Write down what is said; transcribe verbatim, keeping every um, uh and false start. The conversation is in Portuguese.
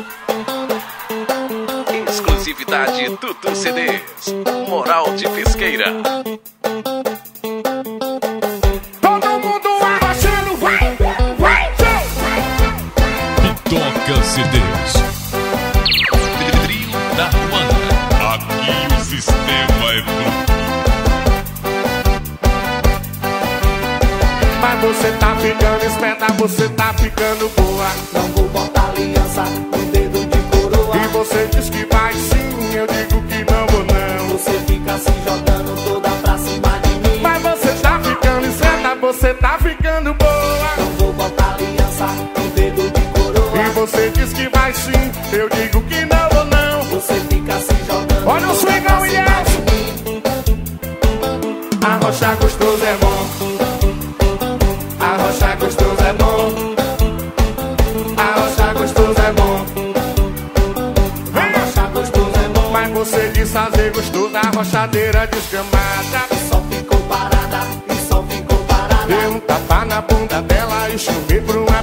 Exclusividade Tutu C Ds, Moral de Pesqueira. Todo mundo abaixando, vai, vai, Pitoca C Ds. Trio da Ruanda. Aqui o sistema é bruto. Mas você tá ficando esperta, você tá ficando boa. Não vou botar aliança no dedo de coroa. E você diz que vai sim, eu digo que não vou não. Você fica se jogando toda pra cima de mim. Mas você tá ficando esperta, você tá ficando boa. Não vou botar aliança no dedo de coroa. E você diz que vai sim, eu digo que não vou não. Você fica se jogando olha o toda swingão, pra cima Ilhéus. de mim. Arrochar gostoso é bom. Arrochar gostoso é bom. Arrochar gostoso é bom. Arrochar gostoso é bom. Mas você diz fazer gostoso na rochadeira descamada. E só ficou parada, e só ficou parada. Deu um tapa na bunda dela e chumbei pro